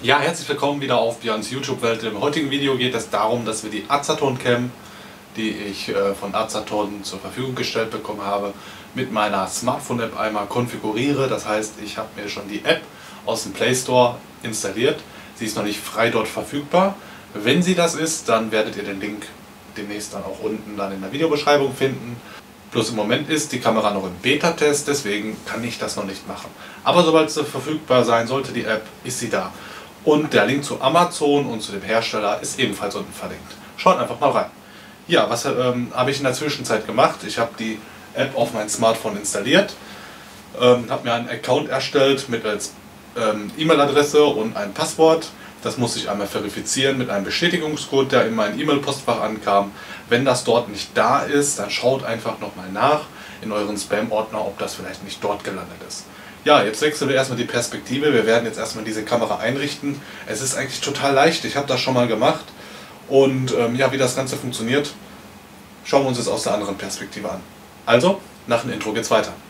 Ja, herzlich willkommen wieder auf Björns YouTube-Welt. Im heutigen Video geht es darum, dass wir die Azaton Cam, die ich von Azaton zur Verfügung gestellt bekommen habe, mit meiner Smartphone-App einmal konfiguriere. Das heißt, ich habe mir schon die App aus dem Play Store installiert. Sie ist noch nicht frei dort verfügbar. Wenn sie das ist, dann werdet ihr den Link demnächst dann auch unten dann in der Videobeschreibung finden. Bloß im Moment ist die Kamera noch im Beta-Test, deswegen kann ich das noch nicht machen. Aber sobald sie verfügbar sein sollte, die App, ist sie da. Und der Link zu Amazon und zu dem Hersteller ist ebenfalls unten verlinkt. Schaut einfach mal rein. Ja, was habe ich in der Zwischenzeit gemacht? Ich habe die App auf mein Smartphone installiert, habe mir einen Account erstellt mit als E-Mail-Adresse und ein Passwort. Das muss ich einmal verifizieren mit einem Bestätigungscode, der in mein E-Mail-Postfach ankam. Wenn das dort nicht da ist, dann schaut einfach nochmal nach in euren Spam-Ordner, ob das vielleicht nicht dort gelandet ist. Ja, jetzt wechseln wir erstmal die Perspektive. Wir werden jetzt erstmal diese Kamera einrichten. Es ist eigentlich total leicht, ich habe das schon mal gemacht. Und ja, wie das Ganze funktioniert, schauen wir uns das aus der anderen Perspektive an. Also, nach dem Intro geht's weiter.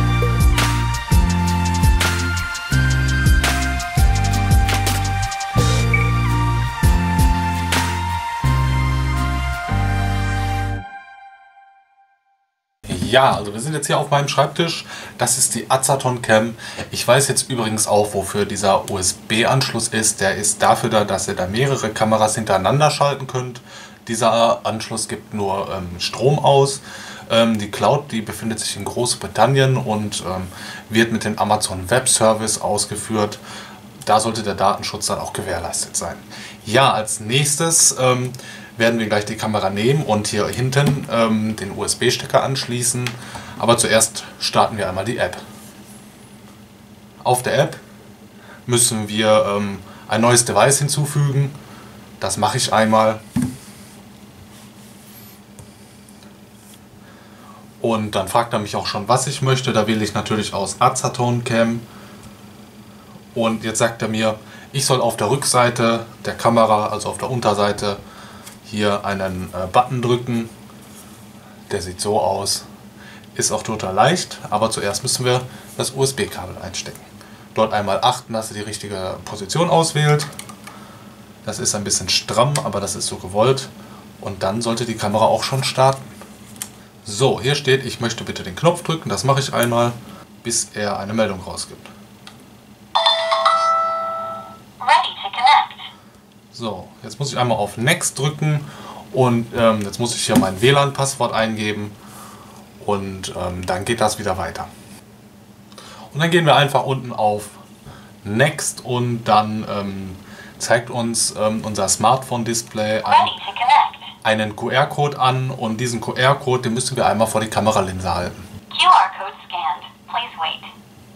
Ja, also wir sind jetzt hier auf meinem Schreibtisch. Das ist die Azaton Cam. Ich weiß jetzt übrigens auch, wofür dieser USB-Anschluss ist. Der ist dafür da, dass ihr da mehrere Kameras hintereinander schalten könnt. Dieser Anschluss gibt nur Strom aus. Die Cloud, die befindet sich in Großbritannien und wird mit dem Amazon Web Service ausgeführt. Da sollte der Datenschutz dann auch gewährleistet sein. Ja, als nächstes werden wir gleich die Kamera nehmen und hier hinten den USB-Stecker anschließen. Aber zuerst starten wir einmal die App. Auf der App müssen wir ein neues Device hinzufügen. Das mache ich einmal. Und dann fragt er mich auch schon, was ich möchte. Da wähle ich natürlich aus Azaton Cam. Und jetzt sagt er mir, ich soll auf der Rückseite der Kamera, also auf der Unterseite, hier einen Button drücken. Der sieht so aus. Ist auch total leicht, aber zuerst müssen wir das USB-Kabel einstecken. Dort einmal achten, dass ihr die richtige Position auswählt. Das ist ein bisschen stramm, aber das ist so gewollt. Und dann sollte die Kamera auch schon starten. So, hier steht, ich möchte bitte den Knopf drücken. Das mache ich einmal, bis er eine Meldung rausgibt. So, jetzt muss ich einmal auf Next drücken und jetzt muss ich hier mein WLAN-Passwort eingeben und dann geht das wieder weiter. Und dann gehen wir einfach unten auf Next und dann zeigt uns unser Smartphone-Display einen QR-Code an und diesen QR-Code, den müssen wir einmal vor die Kameralinse halten. QR-Code scanned. Please wait.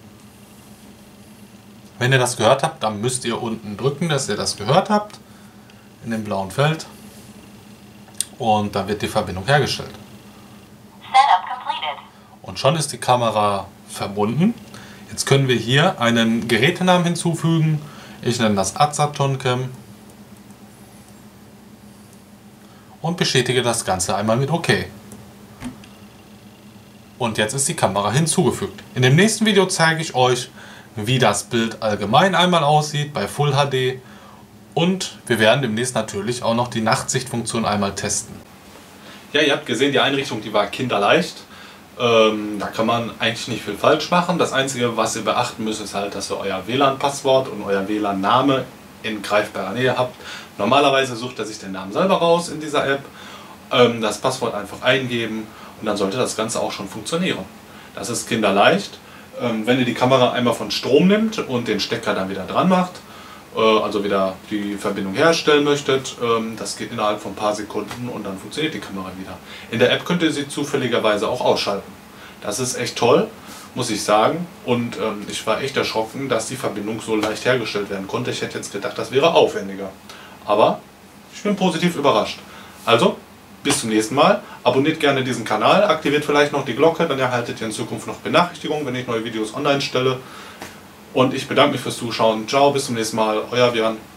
Wenn ihr das gehört habt, dann müsst ihr unten drücken, dass ihr das gehört habt. In dem blauen Feld. Und dann wird die Verbindung hergestellt. Setup completed. Und schon ist die Kamera verbunden. Jetzt können wir hier einen Gerätenamen hinzufügen. Ich nenne das Azaton Cam. Und bestätige das Ganze einmal mit OK. Und jetzt ist die Kamera hinzugefügt. In dem nächsten Video zeige ich euch, wie das Bild allgemein einmal aussieht bei Full HD. Und wir werden demnächst natürlich auch noch die Nachtsichtfunktion einmal testen. Ja, ihr habt gesehen, die Einrichtung, die war kinderleicht. Da kann man eigentlich nicht viel falsch machen. Das Einzige, was ihr beachten müsst, ist halt, dass ihr euer WLAN-Passwort und euer WLAN-Name in greifbarer Nähe habt. Normalerweise sucht er sich den Namen selber raus in dieser App, das Passwort einfach eingeben und dann sollte das Ganze auch schon funktionieren. Das ist kinderleicht. Wenn ihr die Kamera einmal von Strom nimmt und den Stecker dann wieder dran macht, also wieder die Verbindung herstellen möchtet, das geht innerhalb von ein paar Sekunden und dann funktioniert die Kamera wieder. In der App könnt ihr sie zufälligerweise auch ausschalten. Das ist echt toll, muss ich sagen, und ich war echt erschrocken, dass die Verbindung so leicht hergestellt werden konnte. Ich hätte jetzt gedacht, das wäre aufwendiger, aber ich bin positiv überrascht. Also, bis zum nächsten Mal. Abonniert gerne diesen Kanal, aktiviert vielleicht noch die Glocke, dann erhaltet ihr in Zukunft noch Benachrichtigungen, wenn ich neue Videos online stelle. Und ich bedanke mich fürs Zuschauen. Ciao, bis zum nächsten Mal. Euer Björn.